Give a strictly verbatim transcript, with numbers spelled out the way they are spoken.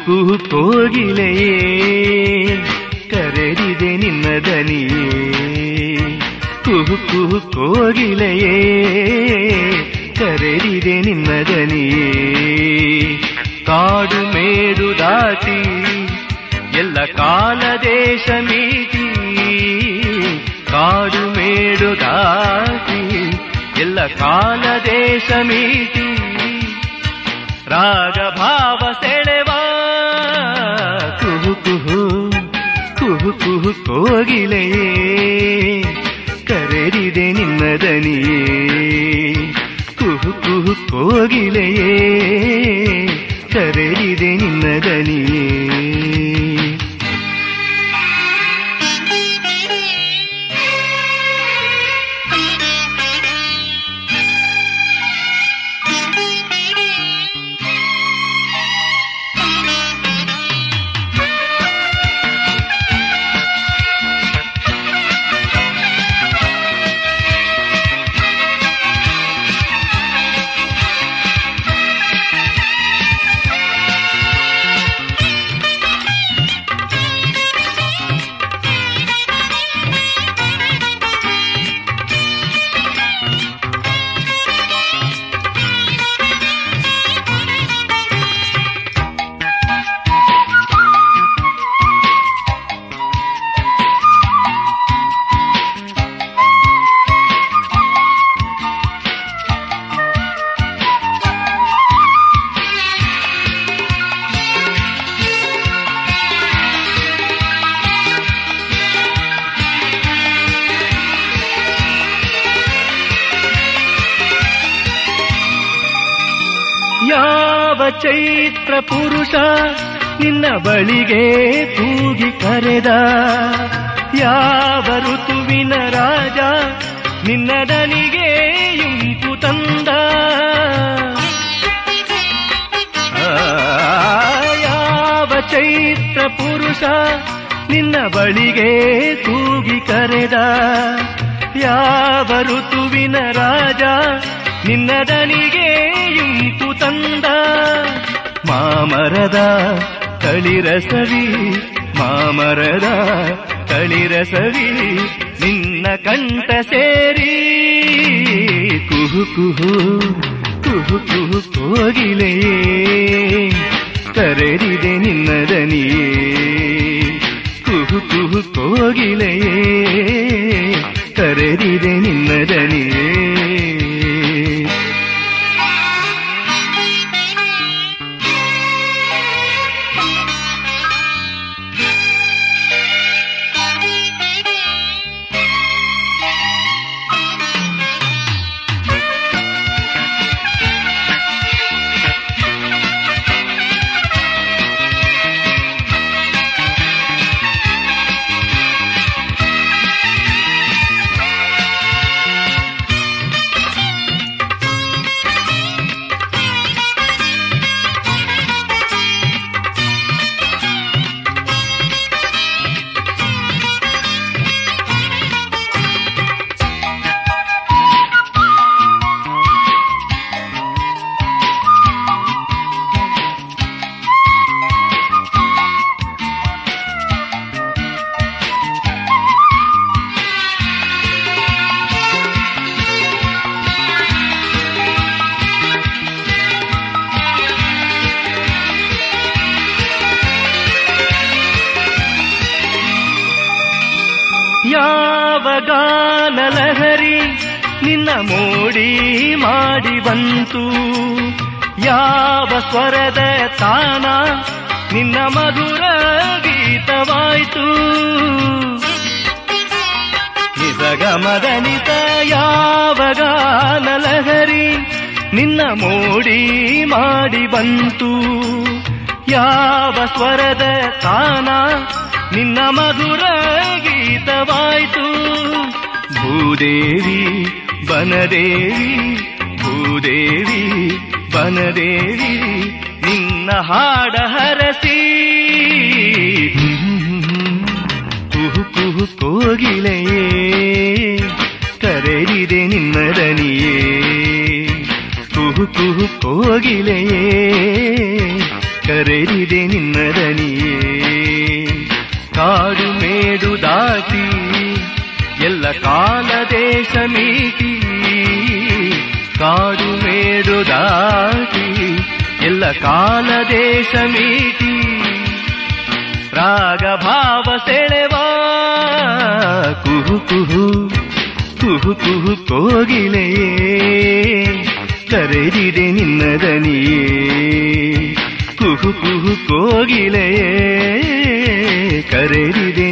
ಕುಹು ಕೋಗಿಲೆಯೇ ಕರೆದಿದೆ ನಿನ್ನ ದನಿಯೇ ಕುಹು ಕುಹು ಕೋಗಿಲೆಯೇ ಕರೆದಿದೆ ನಿನ್ನ ದನಿಯೇ ಕಾಡು ಮೇಡು ದಾಟಿ ಎಲ್ಲ ಕಾಲ ದೇಶ ಮೀಟಿ ಕಾಡು ಮೇಡು ದಾಟಿ ಎಲ್ಲ ಕಾಲ ದೇಶ ಮೀಟಿ ರಾಗ ಭಾವ ಸೆಳೆವ ಕುಹು ಕುಹು ಕುಹು ಕುಹು ಕೋಗಿಲೆಯೇ ಕರೆದಿದೆ ನಿನ್ನ ದನಿಯೇ ಕುಹು ಕುಹು ಕೋಗಿಲೆಯೇ ಕರೆದಿದೆ ನಿನ್ನ ದನಿಯೇ ಚೈತ್ರ ಪುರುಷ ನಿನ್ನ ಬಳಿಗೆ ತೂಗಿ ಕರೆದ ಯಾವ ಋತುವಿನ ರಾಜ ನಿನ್ನ ದನಿಗೆ ಇಂಪು ತಂದ ಯಾವ ಚೈತ್ರ ಪುರುಷ ನಿನ್ನ ಬಳಿಗೆ ತೂಗಿ ಕರೆದ ಯಾವ ಋತುವಿನ ರಾಜ ನಿನ್ನ ದನಿಗೆ ಇಂಪು ತಂದ ಮಾಮರದ ತಳಿರಸವಿ ಮಾಮರದ ತಳಿರಸವಿ ನಿನ್ನ ಕಂಠ ಸೇರಿ ಕುಹು ಕುಹು ಕುಹು ಕುಹು ಕೋಗಿಲೆಯೇ ಕರೆದಿದೆ ನಿನ್ನ ದನಿಯೇ ಕುಹು ಕುಹು ಕೋಗಿಲೆಯೇ ಕರೆದಿದೆ ನಿನ್ನ ದನಿಯೇ ಯಾವ ಗಾನಲಹರಿ ನಿನ್ನ ಮೋಡಿ ಮಾಡಿ ಬಂತು ಯಾವ ಸ್ವರದ ತಾನ ನಿನ್ನ ಮಧುರ ಗೀತವಾಯ್ತು ನಿಸಗಮದ ನಿತ ಯಾವ ಗಾನಲಹರಿ ನಿನ್ನ ಮೋಡಿ ಮಾಡಿ ಬಂತು ಯಾವ ಸ್ವರದ ತಾನ ನಿನ್ನ ಮಧುರ ಗೀತವಾಯ್ತು ಭೂದೇವಿ ಬನದೇವಿ ಭೂದೇವಿ ಬನದೇವಿ ನಿನ್ನ ಹಾಡ ಹರಸಿ ಕುಹು ಕುಹು ಕೋಗಿಲೆಯೇ ಕರೆದಿದೆ ನಿನ್ನ ದನಿಯೇ ಕುಹು ಕುಹು ಕೋಗಿಲೆಯೇ ಕರೆದಿದೆ ನಿನ್ನ ದನಿಯೇ. ಕಾಡು ಮೇಡು ದಾಟಿ ಎಲ್ಲ ಕಾಲ ದೇಶ ಮೀಟಿ, ಕಾಡು ಮೇಡು ದಾಟಿ ಎಲ್ಲ ಕಾಲ ದೇಶ ಮೀಟಿ, ರಾಗ ಭಾವ ಸೆಳೆವಾ ಕುಹು ಕುಹು ಕುಹು ಕುಹು ಕೋಗಿಲೆಯೇ, ಕರೆದಿದೆ ನಿನ್ನ ದನಿಯೇ. ಕುಹು ಕುಹು ಕೋಗಿಲೆಯೇ, ಕರೆದಿದೆ